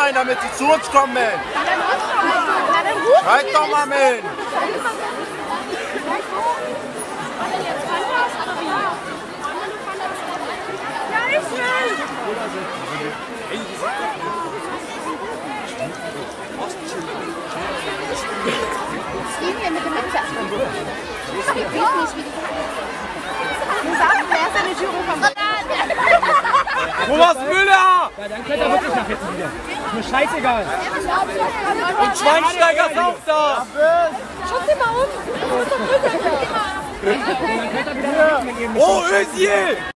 sein, damit sie zu uns kommen. Schreit doch mal mit. Mit dem Mixer. Ich weiß nicht, wie die sagt, wer ist eine Jury vom Thomas Müller! Ja, dann könnt ihr wirklich nach hinten wieder. Ist mir scheißegal. Und Schweinsteiger ist auch da! Schaut sie mal um! Dann könnt ihr wieder nach hinten gehen. Oh, Özil!